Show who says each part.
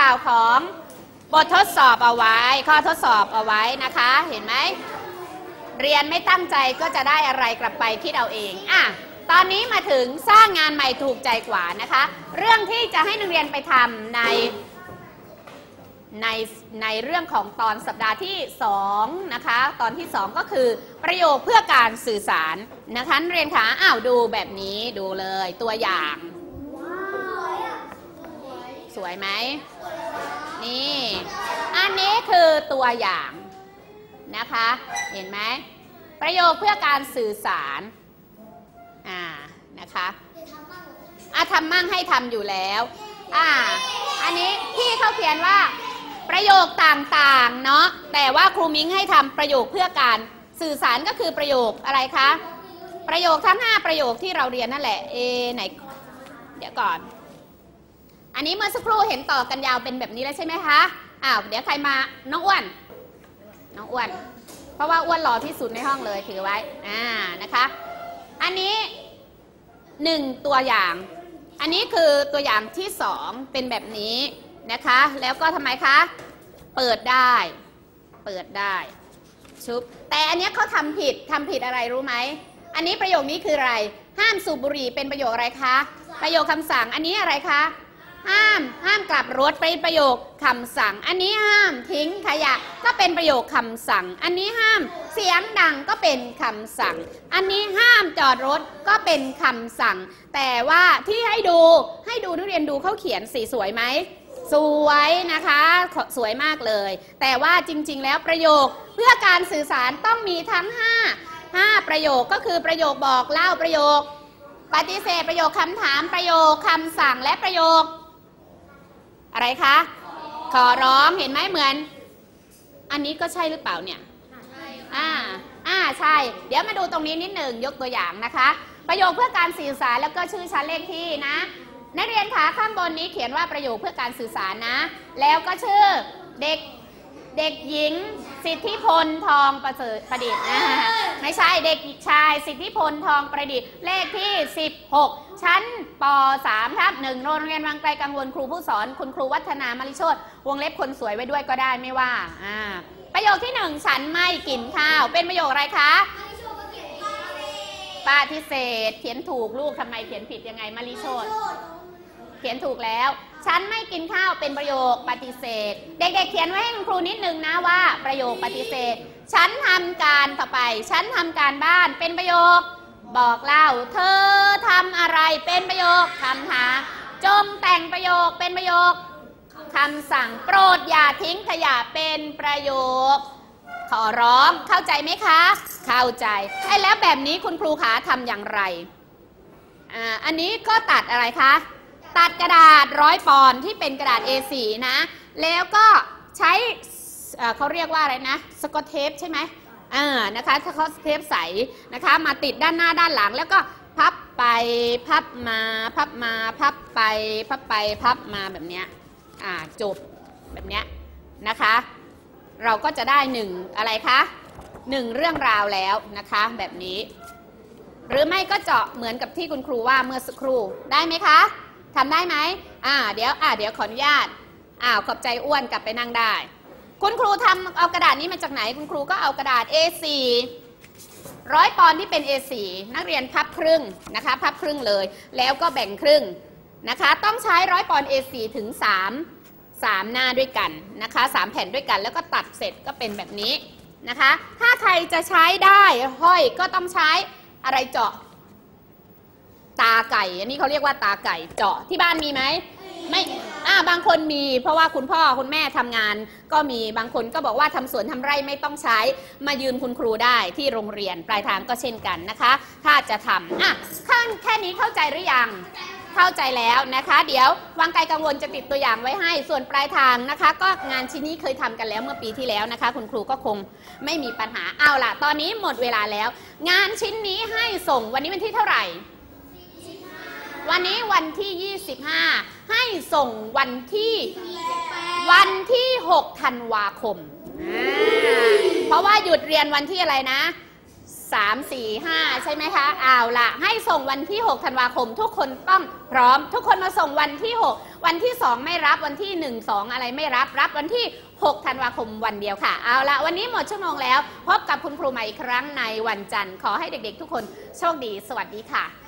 Speaker 1: าวของบททดสอบเอาไว้ข้อทดสอบเอาไว้นะคะเห็นไหมเรียนไม่ตั้งใจก็จะได้อะไรกลับไปคิดเอาเองตอนนี้มาถึงสร้างงานใหม่ถูกใจกว่านะคะเรื่องที่จะให้นักเรียนไปทำในเรื่องของตอนสัปดาห์ที่2นะคะตอนที่2ก็คือประโยคเพื่อการสื่อสารนะคะนักเรียนคะดูแบบนี้ดูเลยตัวอย่างสวยไหมนี่อันนี้คือตัวอย่างนะคะเห็นไหมประโยคเพื่อการสื่อสารนะคะทำมั่งให้ทำอยู่แล้วอันนี้พี่เขาเขียนว่าประโยคต่างๆเนาะแต่ว่าครูมิ้งให้ทำประโยคเพื่อการสื่อสารก็คือประโยคอะไรคะประโยคทั้ง5ประโยคที่เราเรียนนั่นแหละไหนเดี๋ยวก่อนอันนี้เมื่อสักครู่เห็นต่อกันยาวเป็นแบบนี้แล้วใช่ไหมคะเดี๋ยวใครมาน้องอ้วนเพราะว่าอ้วนหล่อที่สุดในห้องเลยถือไว้นะคะอันนี้1ตัวอย่างอันนี้คือตัวอย่างที่2เป็นแบบนี้นะคะแล้วก็ทำไมคะเปิดได้ชุบแต่อันนี้เขาทำผิดอะไรรู้ไหมอันนี้ประโยคนี้คืออะไรห้ามสูบบุหรี่เป็นประโยคอะไรคะประโยคคำสั่งอันนี้อะไรคะห้ามกลับรถเป็นประโยคคำสั่งอันนี้ห้ามทิ้งขยะก็เป็นประโยคคำสั่งอันนี้ห้ามเสียงดังก็เป็นคำสั่งอันนี้ห้ามจอดรถก็เป็นคำสั่งแต่ว่าที่ให้ดูนักเรียนดูเขาเขียนสีสวยไหมสวยนะคะสวยมากเลยแต่ว่าจริงๆแล้วประโยคเพื่อการสื่อสารต้องมีทั้ง5ประโยคก็คือประโยคบอกเล่าประโยคปฏิเสธประโยคคำถามประโยคคำสั่งและประโยคอะไรคะขอร้องเห็นไหมเหมือนอันนี้ก็ใช่หรือเปล่าเนี่ยใช่เดี๋ยวมาดูตรงนี้นิดหนึ่งยกตัวอย่างนะคะประโยคเพื่อการสื่อสารแล้วก็ชื่อชั้นเลขที่นะนักเรียนคะข้างบนนี้เขียนว่าประโยคเพื่อการสื่อสารนะแล้วก็ชื่อเด็กหญิงสิทธิพลทองประดิษฐ์ไม่ใช่เด็กชายสิทธิพลทองประดิษฐ์เลขที่16ชั้นป.3/1 โรงเรียนวังไกลกังวลครูผู้สอนคุณครูวัฒนามลิโชติวงเล็บคนสวยไว้ด้วยก็ได้ไม่ว่าประโยคที่1ฉันไม่กินข้าวเป็นประโยคอะไรคะปฏิเสธเขียนถูกลูกทำไมเขียนผิดยังไงมลิโชติเขียนถูกแล้วฉันไม่กินข้าวเป็นประโยคปฏิเสธเด็กๆเขียนไว้ให้คุณครูนิดนึงนะว่าประโยคปฏิเสธฉันทำการต่อไปฉันทำการบ้านเป็นประโยคบอกเล่าเธอทำอะไรเป็นประโยคคำถามจงแต่งประโยคเป็นประโยคคำสั่งโปรดอย่าทิ้งขยะเป็นประโยคขอร้องเข้าใจไหมคะเข้าใจแล้วแบบนี้คุณครูขาทำอย่างไรอันนี้ก็ตัดอะไรคะตัดกระดาษ100 ปอนด์ที่เป็นกระดาษ A4 นะแล้วก็ใช้เขาเรียกว่าอะไรนะสกอตเทปใช่ไหมนะคะสกอตเทปใสนะคะมาติดด้านหน้าด้านหลังแล้วก็พับไปพับมาพับมาพับไปพับไปพับมาแบบเนี้ยจบแบบเนี้ยนะคะเราก็จะได้1อะไรคะ1เรื่องราวแล้วนะคะแบบนี้หรือไม่ก็เจาะเหมือนกับที่คุณครูว่าเมื่อสักครู่ได้ไหมคะทำได้ไหมเดี๋ยวขออนุญาตขอบใจอ้วนกลับไปนั่งได้คุณครูทำเอากระดาษนี้มาจากไหนคุณครูก็เอากระดาษ A4 100 ปอนด์ที่เป็น A4 นักเรียนพับครึ่งนะคะพับครึ่งเลยแล้วก็แบ่งครึ่งนะคะต้องใช้100 ปอนด์ A4 ถึง3หน้าด้วยกันนะคะ3แผ่นด้วยกันแล้วก็ตัดเสร็จก็เป็นแบบนี้นะคะถ้าใครจะใช้ได้ห้อยก็ต้องใช้อะไรเจาะตาไก่อันนี้เขาเรียกว่าตาไก่เจาะที่บ้านมีไหมไม่บางคนมีเพราะว่าคุณพ่อคุณแม่ทำงานก็มีบางคนก็บอกว่าทำสวนทำไร่ไม่ต้องใช้มายืมคุณครูได้ที่โรงเรียนปลายทางก็เช่นกันนะคะถ้าจะทำแค่นี้เข้าใจหรือยังเข้าใจแล้วนะคะเดี๋ยววังไกลกังวลจะติดตัวอย่างไว้ให้ส่วนปลายทางนะคะก็งานชิ้นนี้เคยทำกันแล้วเมื่อปีที่แล้วนะคะคุณครูก็คงไม่มีปัญหาเอาล่ะตอนนี้หมดเวลาแล้วงานชิ้นนี้ให้ส่งวันนี้วันที่เท่าไหร่วันนี้วันที่25ให้ส่งวันที่6 ธันวาคมเพราะว่าหยุดเรียนวันที่อะไรนะ 3 4 5ใช่ไหมคะเอาละให้ส่งวันที่6ธันวาคมทุกคนต้องพร้อมทุกคนมาส่งวันที่6วันที่2ไม่รับวันที่1 2อะไรไม่รับวันที่6ธันวาคมวันเดียวค่ะเอาละวันนี้หมดชั่วโมงแล้วพบกับคุณครูใหม่อีกครั้งในวันจันทร์ขอให้เด็กๆทุกคนโชคดีสวัสดีค่ะ